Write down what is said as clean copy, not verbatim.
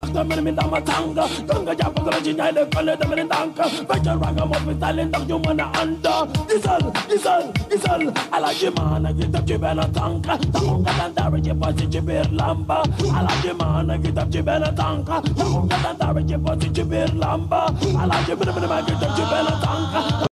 Tamil mi dama tanga Ganga japa kala jinyai le kale tamil tanga Bacha raga mo pitali ndak you mana anda Gisal Ala jimana kitab jibena tanga Takunga tandari jipasi jibir lamba Ala jimana kitab jibena tanga Takunga tandari jipasi jibir lamba Ala jibena kitab jibena tanga